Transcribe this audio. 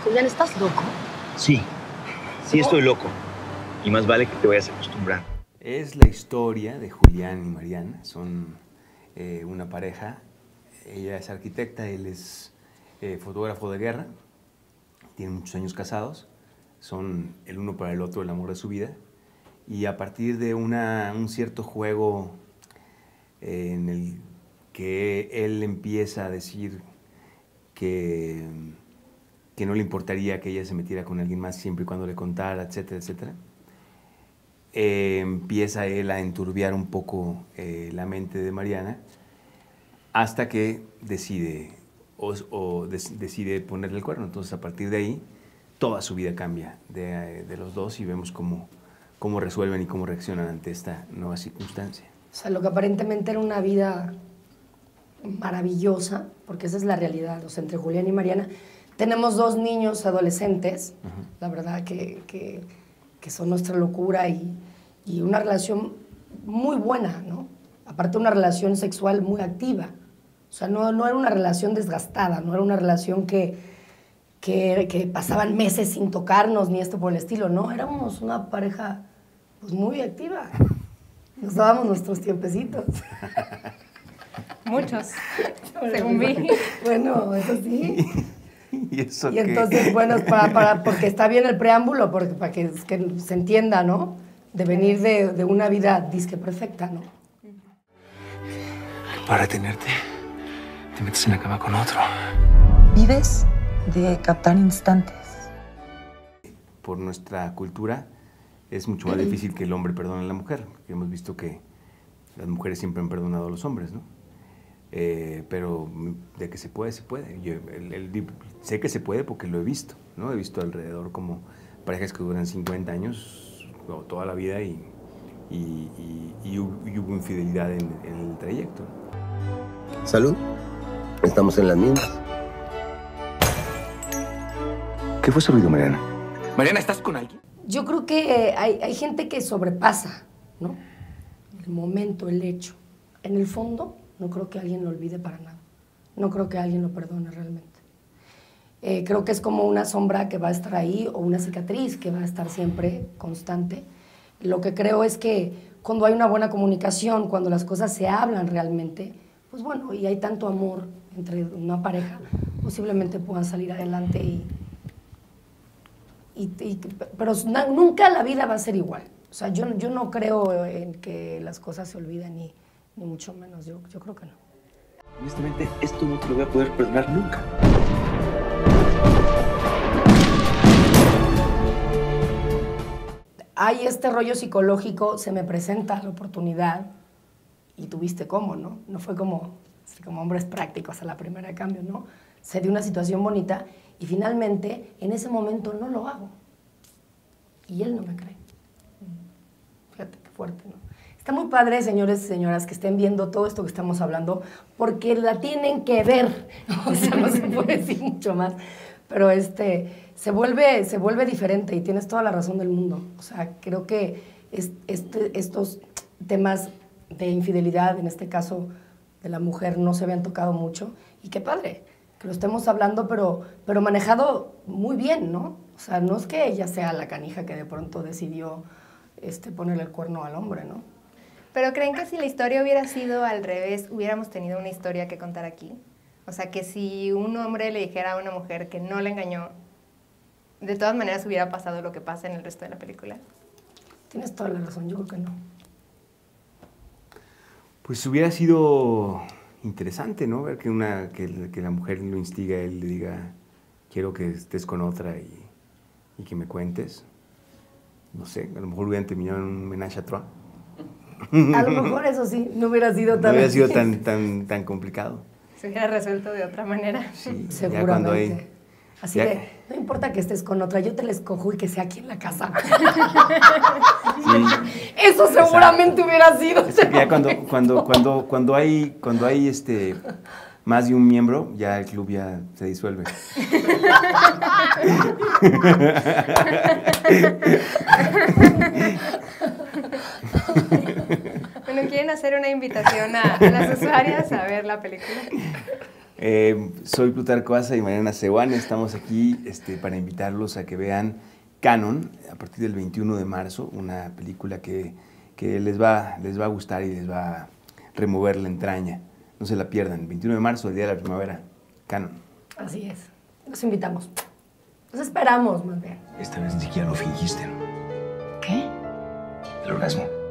Julián, ¿estás loco? Sí, sí estoy loco. Y más vale que te vayas acostumbrando. Es la historia de Julián y Mariana. Son una pareja. Ella es arquitecta, él es fotógrafo de guerra. Tienen muchos años casados. Son el uno para el otro el amor de su vida. Y a partir de un cierto juego en el que él empieza a decir que no le importaría que ella se metiera con alguien más siempre y cuando le contara, etcétera, etcétera, empieza él a enturbiar un poco la mente de Mariana hasta que decide decide ponerle el cuerno. Entonces, a partir de ahí, toda su vida cambia de los dos y vemos cómo resuelven y cómo reaccionan ante esta nueva circunstancia. O sea, lo que aparentemente era una vida maravillosa, porque esa es la realidad, o sea, entre Julián y Mariana, tenemos 2 niños adolescentes, la verdad que son nuestra locura y una relación muy buena, ¿no? Aparte una relación sexual muy activa. O sea, no era una relación desgastada, no era una relación que pasaban meses sin tocarnos ni esto por el estilo, no, éramos una pareja pues muy activa. Nos dábamos nuestros tiempecitos. Muchos, según vi. Bueno, eso sí. ¿Y eso y entonces, bueno, porque está bien el preámbulo, para que se entienda, ¿no? De venir de una vida disque perfecta, ¿no? Para tenerte, te metes en la cama con otro. Vives de captar instantes. Por nuestra cultura es mucho más difícil que el hombre perdone a la mujer. Hemos visto que las mujeres siempre han perdonado a los hombres, ¿no? Pero de que se puede, se puede. Yo sé que se puede porque lo he visto, ¿no? He visto alrededor como parejas que duran 50 años o toda la vida y hubo infidelidad en el trayecto. Salud, estamos en las mismas. ¿Qué fue ese ruido, Mariana? Mariana, ¿estás con alguien? Yo creo que hay gente que sobrepasa, ¿no? El momento, el hecho. En el fondo, no creo que alguien lo olvide para nada. No creo que alguien lo perdone realmente. Creo que es como una sombra que va a estar ahí o una cicatriz que va a estar siempre constante. Lo que creo es que cuando hay una buena comunicación, cuando las cosas se hablan realmente, pues bueno, y hay tanto amor entre una pareja, posiblemente puedan salir adelante pero nunca la vida va a ser igual. O sea, yo no creo en que las cosas se olviden ni mucho menos. Yo creo que no. Honestamente, esto no te lo voy a poder perdonar nunca. Hay este rollo psicológico, se me presenta la oportunidad y tuviste cómo, ¿no? No fue como hombres prácticos a la primera de cambio, ¿no? Se dio una situación bonita y finalmente en ese momento no lo hago. Y él no me cree. Fíjate qué fuerte, ¿no? Está muy padre, señores y señoras, que estén viendo todo esto que estamos hablando, porque la tienen que ver. O sea, no se puede decir mucho más. Pero se vuelve diferente y tienes toda la razón del mundo. O sea, creo que estos temas de infidelidad, en este caso de la mujer, no se habían tocado mucho. Y qué padre que lo estemos hablando, pero manejado muy bien, ¿no? O sea, no es que ella sea la canija que de pronto decidió ponerle el cuerno al hombre, ¿no? ¿Pero creen que si la historia hubiera sido al revés, hubiéramos tenido una historia que contar aquí? O sea, que si un hombre le dijera a una mujer que no le engañó, de todas maneras hubiera pasado lo que pasa en el resto de la película. Tienes toda la razón, yo creo que no. Pues hubiera sido interesante, ¿no? Ver que la mujer lo instiga a él, le diga, quiero que estés con otra y que me cuentes. No sé, a lo mejor hubieran terminado en un ménage à trois. A lo mejor eso sí, no hubiera sido tan... No hubiera sido tan complicado. Se hubiera resuelto de otra manera. Sí, seguramente. Así que no importa que estés con otra, yo te la escojo y que sea aquí en la casa. Sí, eso seguramente hubiera sido. Es que ya cuando hay más de un miembro, ya el club ya se disuelve. Bueno, ¿quieren hacer una invitación a las usuarias a ver la película? Soy Plutarco Asa y Mariana Seoane. Estamos aquí para invitarlos a que vean Canon a partir del 21 de marzo, una película que les va a gustar y les va a remover la entraña. No se la pierdan. 21 de marzo, el día de la primavera. Canon. Así es. Los invitamos. Los esperamos, más bien. Esta vez ni siquiera lo fingiste, ¿no? ¿Qué? El orgasmo.